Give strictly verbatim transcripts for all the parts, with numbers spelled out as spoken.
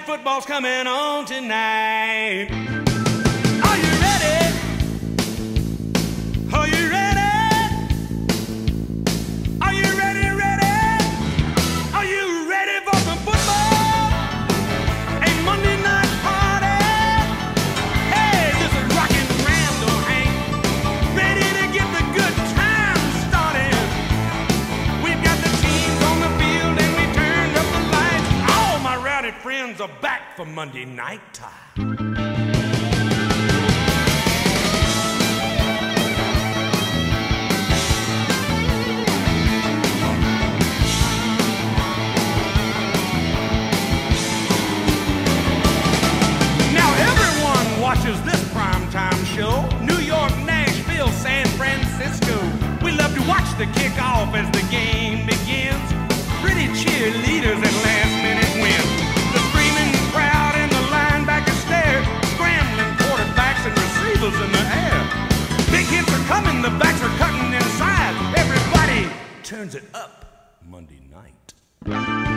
football's coming on tonight. Are you ready? Are you ready? Are you ready, ready? Are you ready for some football? A Monday night party? Hey, this is Rockin' Randall Hank, ready to get the good times started. We've got the teams on the field and we turned up the lights. All my rowdy friends are back for Monday night time. Watches this primetime show. New York, Nashville, San Francisco. We love to watch the kickoff as the game begins. Pretty cheerleaders and last-minute wins. The screaming crowd and the linebacker stare. Scrambling quarterbacks and receivers in the air. Big hits are coming, the backs are cutting inside. Everybody turns it up Monday night.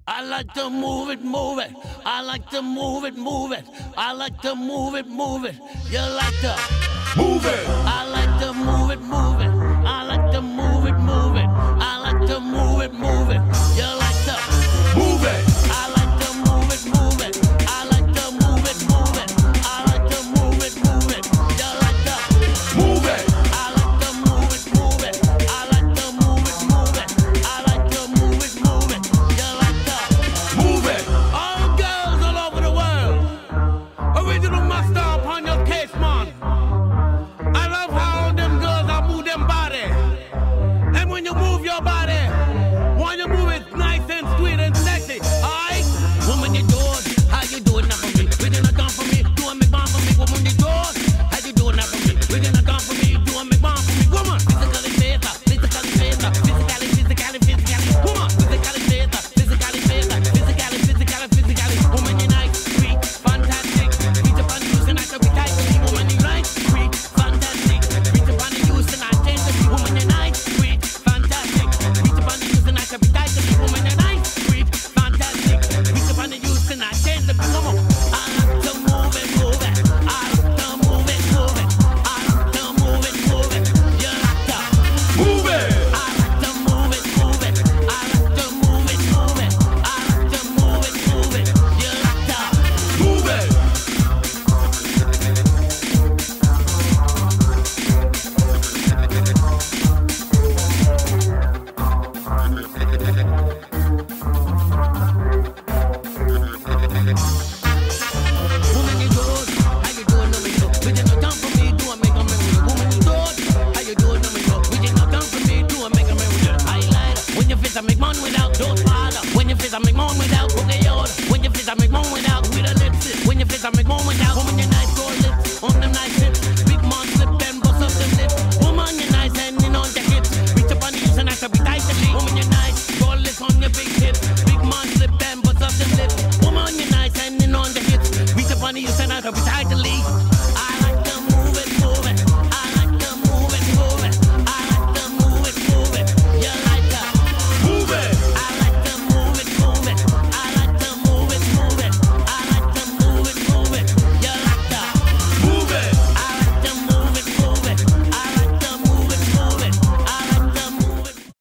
I like to move it, move it. I like to move it, move it. I like to move it, move it. You like to move it. I like to move it, move it. I like to move it, move it. I like to move it, move it. You like to move it. I like to move it, move it. I like to move it, move it. I like to move it, move it. You like to move it. I like to move it, move it. I like to move it, move it. I like to move it, move it. You like to move it. All girls all over the world, original master upon your case, man. I love how them girls are move them body. And when you move your body, when you move it nice and sweet and sexy, alright? Woman, you do it, how you doing that for me? Reading a gun for me, doing me bomb for me. Woman, you do it, how you doing that for me? Reading a gun for me, doing me bomb for me. Woman, physically better, physically better, physically, physically, physically. Woman, physically better, physically better, physically, physically, physically. Woman, you nice, sweet, fantastic. Reach up on the use and I can be tight to me. Woman, you nice, sweet, fantastic. Reach up on the use and I change to me. Woman, you nice, sweet, fantastic. Reach up on the use and I can be tight to me. Woman, you nice, sweet, fantastic. Reach up on the use and I change to me. Come on. I like to move it, move it. I like to move it, move it. I like to move it, move it. You like to move it. I like to move it, move it. I like to move it, move it. I like to move it, move it. You like to move it. Woman, you good? How you doing? No, me no. We did not come for me. Do I make a memory? Woman, you good? How you doing? No, me no. We did not come for me. Do I make a memory? I lied. When you fit, I make man without don't father. When you fit, I make man without okay order. When you fit, I make man without with a lipstick. When you fit, I make man without. Woman,